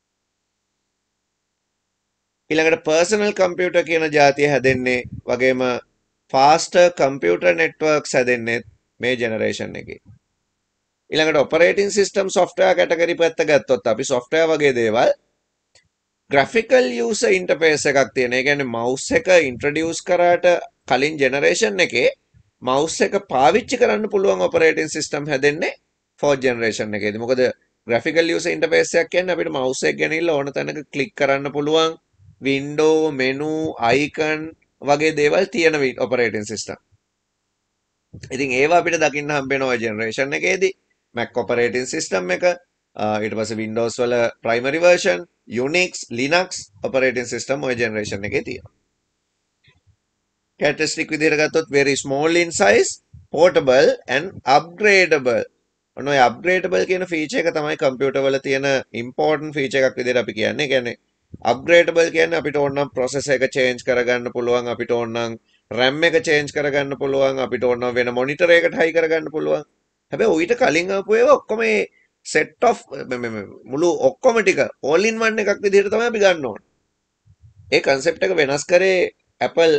ඊළඟට personal computer කියන જાතිය හැදෙන්නේ වගේම faster computer networks හැදෙන්නේ මේ generation එකේ. ඊළඟට operating system software category පැත්ත ගත්තොත් අපි software වගේ දේවල් graphical user interface එකක් තියෙන. ඒ කියන්නේ mouse එක introduce කරාට කලින් generation එකේ mouse එක පාවිච්චි කරන්න පුළුවන් operating system හැදෙන්නේ fourth generation එකේදී. මොකද graphical user interface එකක් කියන්නේ අපිට mouse එක ගෙනිල්ල ඕන තැනක click කරන්න පුළුවන් window, menu, icon වගේ දේවල් තියෙන operating system. ඉතින් ඒවා අපිට දකින්න හම්බෙනවා ওই generation එකේදී. Mac operating system එක, ඊට පස්සේ Windows වල primary version, Unix, Linux operating system ওই generation එකේ තියෙනවා. Characteristic විදිහට ගත්තොත් very small in size, portable and upgradable. ඔන්න ඔය upgradable කියන feature එක තමයි computer වල තියෙන important feature එකක් විදිහට අපි කියන්නේ. ඒ කියන්නේ upgradable කියන්නේ අපිට ඕන නම් processor එක change කරගන්න පුළුවන්, අපිට ඕන නම් RAM එක change කරගන්න පුළුවන්, අපිට ඕන නම් වෙන monitor එකකට high කරගන්න පුළුවන්. හැබැයි ඌට කලින් ආපු ඒවා ඔක්කොම මේ set of මුළු ඔක්කොම ටික all in one එකක් විදිහට තමයි අපි ගන්න ඕන. ඒ concept එක වෙනස් කරේ Apple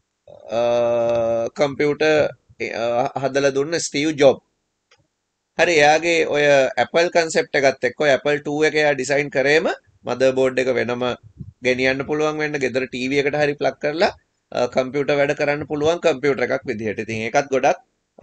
computer හදලා දුන්න Steve Jobs. හරි එයාගේ ඔය Apple concept එකත් එක්ක ඔය Apple two එක එයා design කරේම motherboard එක වෙනම ගෙනියන්න පුළුවන් වෙන්න ගෙදර T V එකට හරි plug කරලා computer වැඩ කරන්න පුළුවන් computer එකක් විදිහට. ඉතින් ඒකත් ගොඩක්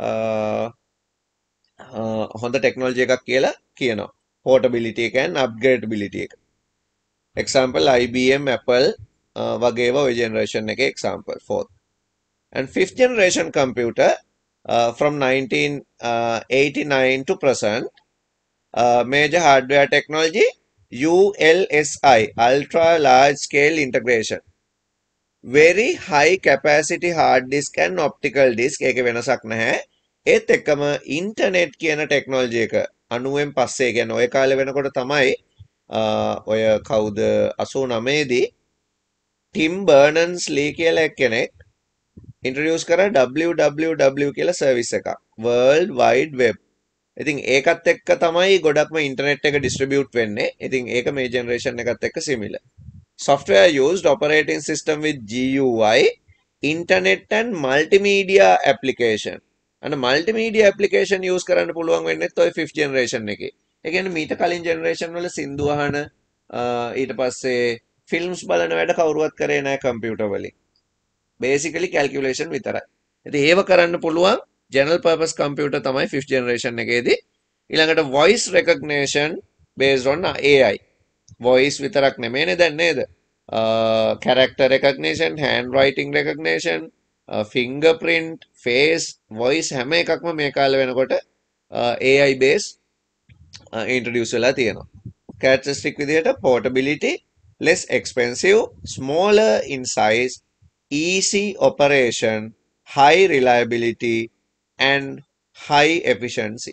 හොඳ technology එකක් කියලා කියනවා. Portability එක and upgradability එක. Example I B M, Apple වගේ ඒවා ඔය generation එකේ example fourth. And fifth generation computer uh, from nineteen eighty-nine to present, uh, major hardware technology U L S I, ultra large scale integration, very high capacity hard disk and optical disk. ඒක වෙනසක් නැහැ. ඒත් එක්කම internet කියන technology එක අනූවෙන් පස්සේ කියන්නේ ඔය කාලේ වෙනකොට තමයි ඔය කවුද අසූනමය දී ටිම් බර්නර්ස්-ලී කියලා එක්කෙනෙක් introduce කරා W W W කියලා service එකක්, World Wide Web. ඉතින් ඒකත් එක්ක තමයි ගොඩක්ම internet එක distribute වෙන්නේ. ඉතින් ඒක මේ generation එකත් එක්ක similar. Software used operating system with G U I, internet and multimedia application. අන්න multimedia application use කරන්න පුළුවන් වෙන්නේත් ඔය fifth generation එකේ. ඒ කියන්නේ මීට කලින් generation වල සින්දු අහන ඊට පස්සේ films බලන වැඩ කවුරුවත් කරේ නැහැ computer වලින්. Basically calculation විතරයි. ඉතින් ඒව කරන්න පුළුවන් general purpose computer තමයි fifth generation එකේදී. ඊළඟට voice recognition based on A I. voice විතරක් නෙමෙයිනේ දැන් නේද? uh, character recognition, handwriting recognition, uh, fingerprint, face, voice හැම එකක්ම මේ කාලේ වෙනකොට uh, A I based uh, introduce වෙලා තියෙනවා. characteristic විදිහට portability, less expensive, smaller in size, easy operation, high reliability and high efficiency.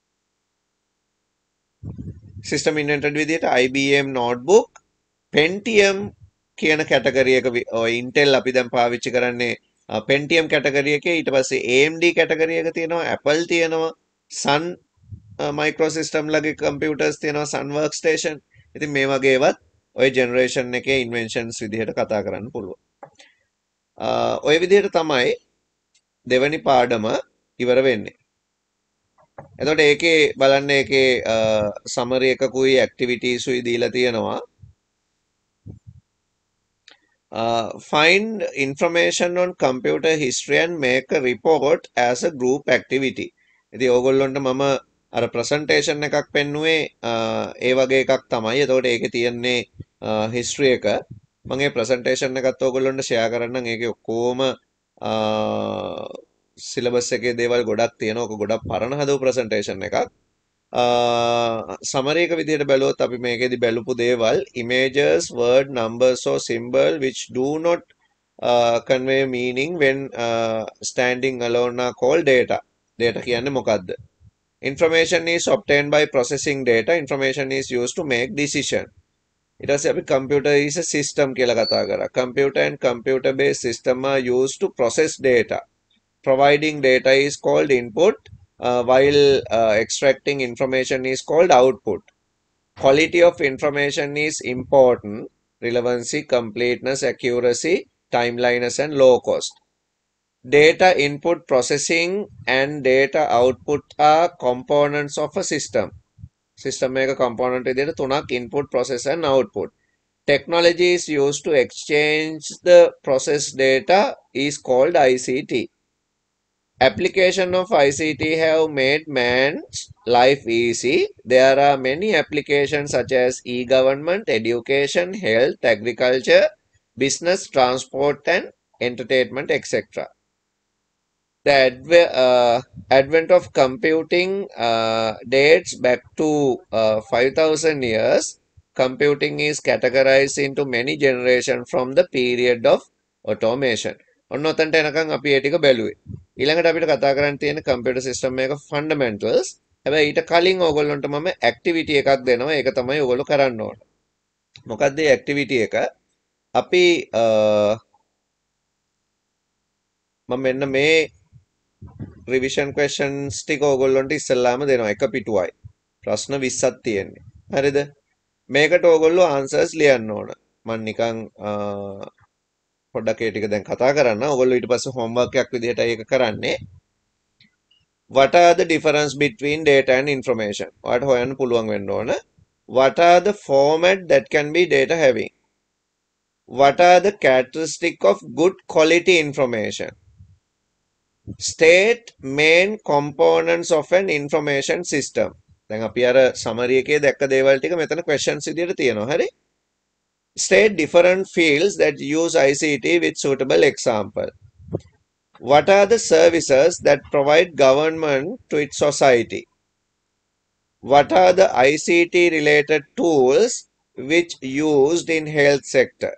system invented විදිහට I B M notebook, Pentium කියන කැටගරි එක ඔය Intel අපි දැන් පාවිච්චි කරන්නේ Pentium කැටගරි එකේ ඊට පස්සේ A M D කැටගරි එක තියෙනවා, Apple තියෙනවා, Sun microsystem ලගේ computers තියෙනවා, Sun workstation. ඉතින් මේ වගේ ඒවත් ඔය generation එකේ inventions විදිහට කතා කරන්න පුළුවන්. ඔය විදිහට තමයි දෙවැනි පාඩම ඉවර වෙන්නේ. එතකොට ඒකේ බලන්න ඒකේ summary එකකුයි activities උයි දීලා තියෙනවා. Uh, find information on computer history and make a report as a group activity. ඉතින් ඕගොල්ලන්ට මම අර presentation එකක් පෙන්නුවේ ඒ වගේ එකක් තමයි. එතකොට ඒකේ තියෙන්නේ history එක. මම ඒ presentation එකත් ඕගොල්ලන්ට share කරන්නම්. ඒකේ ඔක්කොම syllabus එකේ දේවල් ගොඩක් තියෙනවා. ඔක ගොඩක් පරණ හදපු presentation එකක්. summary එක විදිහට බැලුවොත් අපි මේකෙදි බැලුපු දේවල් images, word, numbers or symbol which do not uh, convey meaning when uh, standing alone are called data. Data කියන්නේ මොකක්ද? Information is obtained by processing data. Information is used to make decision. ඊට පස්සේ අපි computer is a system කියලා කතා කරා. Computer and computer based system are used to process data. Providing data is called input. Uh, while uh, extracting information is called output. Quality of information is important. Relevancy, completeness, accuracy, timeliness and low cost. Data input processing and data output are components of a system. System එක component විදිහට තුනක් input, process and output. Technology is used to exchange the processed data is called I C T. Application of I C T have made man's life easy. There are many applications such as e-government, education, health, agriculture, business, transport and entertainment, et cetera. The adv uh, advent of computing uh, dates back to uh, five thousand years. Computing is categorized into many generations from the period of automation. ඔන්න ඔතනට එනකන් අපි ඒ ටික බැලුවේ. ඊළඟට අපිට කතා කරන්න තියෙන කම්පියුටර් සිස්ටම් එක ෆන්ඩමෙන්ටල්ස්. හැබැයි ඊට කලින් ඕගොල්ලන්ට මම ඇක්ටිවිටි එකක් දෙනවා. ඒක තමයි ඕගොල්ලෝ කරන්න ඕන. මොකක්ද මේ ඇක්ටිවිටි එක? අපි මම මෙන්න මේ රිවිෂන් ක්වෙස්චන්ස් ටික ඕගොල්ලන්ට ඉස්සෙල්ලාම දෙනවා. එක පිටුවයි. ප්‍රශ්න විස්සක් තියෙන්නේ. හරිද? මේකට ඕගොල්ලෝ ආන්සර්ස් ලියන්න ඕන. මම නිකන් පොඩ්ඩක් ඒ ටික දැන් කතා කරන්න. ඔයගොල්ලෝ ඊට පස්සේ homework එකක් විදිහට ඒක කරන්නේ. What are the difference between data and information? ඔයාලට හොයන්න පුළුවන් වෙන්න ඕන. What are the format that can be data having? What are the characteristics of good quality information? State main components of an information system. දැන් අපි අර summary එකේ දැක්ක දේවල් ටික මෙතන questions විදිහට තියෙනවා. හරි? State different fields that use I C T with suitable example. What are the services that provide government to its society? What are the I C T related tools which used in health sector?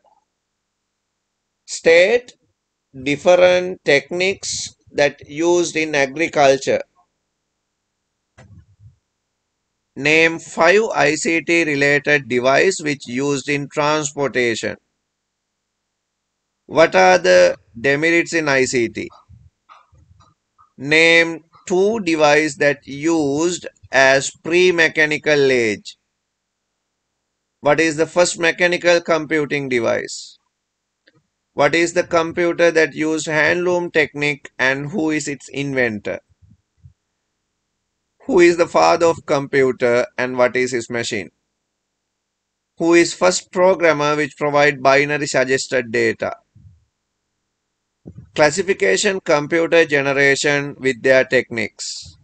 State different techniques that used in agriculture. Name five I C T related device which used in transportation. What are the demerits in I C T? Name two devices that used as pre-mechanical age. What is the first mechanical computing device? What is the computer that used handloom technique and who is its inventor? Who is the father of computer and what is his machine? Who is first programmer which provide binary suggested data? Classification computer generation with their techniques.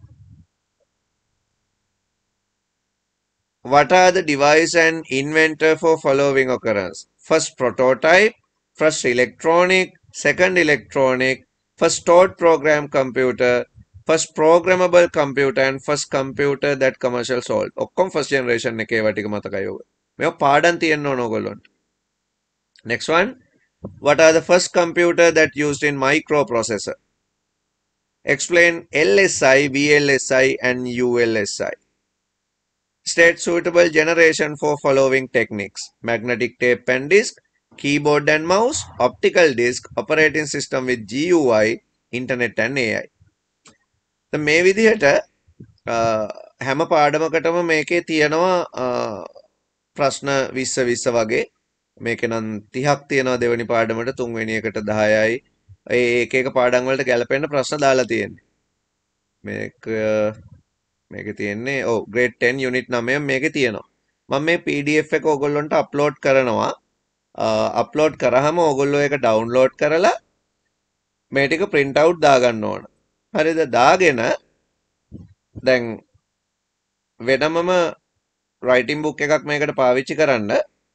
What are the device and inventor for following occurrence? First prototype, first electronic, second electronic, first stored program computer, first programmable computer and first computer that commercial sold. ඔක්කොම first generation එකේ ඒවා ටික මතකයි ඔයගොල්ලෝ. මේවා පාඩම් තියෙන්න ඕන ඔයගොල්ලොන්ට. Next one. What are the first computer that used in microprocessor? Explain L S I, V L S I and U L S I. State suitable generation for following techniques: magnetic tape and disk, keyboard and mouse, optical disk, operating system with G U I, internet and A I. The මේ විදිහට හැම පාඩමකටම මේකේ තියෙනවා ප්‍රශ්න විස්ස විස්ස වගේ. මේක නම් තිහක් තියෙනවා දෙවෙනි පාඩමට, තුන්වෙනි එකට දහයයි. ඒ එක එක පාඩම් වලට ගැලපෙන්න ප්‍රශ්න දාලා තියෙන්නේ. මේක මේකේ තියෙන්නේ ඔව් grade ten unit nine මේකේ තියෙනවා. මම මේ P D F එක ඔයගොල්ලන්ට අප්ලෝඩ් කරනවා. අප්ලෝඩ් කරාම ඔයගොල්ලෝ ඒක ඩවුන්ලෝඩ් කරලා මේ ටික print out දාගන්න ඕන. හරිද? දාගෙන දැන් වෙනමම writing book එකක් මේකට පාවිච්චි කරන්න.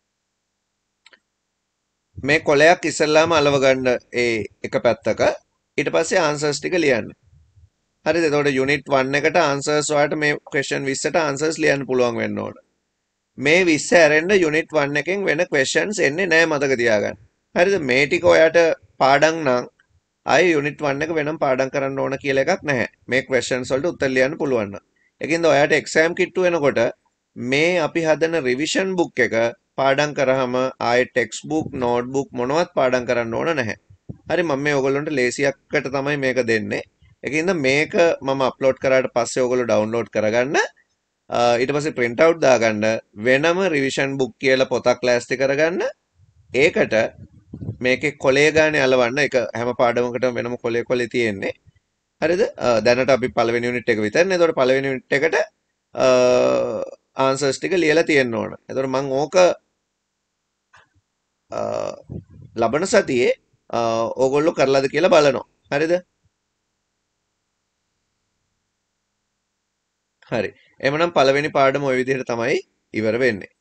මේ කොලයක් ඉස්සෙල්ලාම අලව ගන්න ඒ එක පැත්තක. ඊට පස්සේ answers ටික ලියන්න. හරිද? එතකොට unit one එකට answers වලට මේ question twenty ට answers ලියන්න පුළුවන් වෙන්න ඕන. මේ twenty ඇරෙන්න unit one එකෙන් වෙන questions එන්නේ නැහැ, මතක තියාගන්න. හරිද? මේ ටික ඔයාට පාඩම් නම් ආයේ unit one එක වෙනම පාඩම් කරන්න ඕන කියලා එකක් නැහැ. මේ questions වලට උත්තර ලියන්න පුළුවන් නම්. ඒකින්ද ඔයාට exam kit වෙනකොට මේ අපි හදන revision book එක පාඩම් කරාම ආයේ textbook notebook මොනවත් පාඩම් කරන්න ඕන නැහැ. හරි, මම මේ ඔයගොල්ලන්ට ලේසියකට තමයි මේක දෙන්නේ. ඒකින්ද මේක මම අප්ලෝඩ් කරාට පස්සේ ඔයගොල්ලෝ ඩවුන්ලෝඩ් කරගන්න. ඊට පස්සේ print out දාගන්න. වෙනම revision book කියලා පොතක් ලෑස්ති කරගන්න. ඒකට මේකේ කොලේ ගානේ අලවන්න. ඒක හැම පාඩමකටම වෙනම කොලේ කොලේ තියෙන්නේ. හරිද? දැනට අපි පළවෙනි යුනිට් එක විතරනේ. ඒතකොට පළවෙනි යුනිට් එකට answers ටික ලියලා තියෙන්න ඕන. ඒතකොට මම ඕක ලබන සතියේ ඕගොල්ලෝ කරලාද කියලා බලනවා. හරිද? හරි. එhmenan පළවෙනි පාඩම ওই විදිහට තමයි ඉවර වෙන්නේ.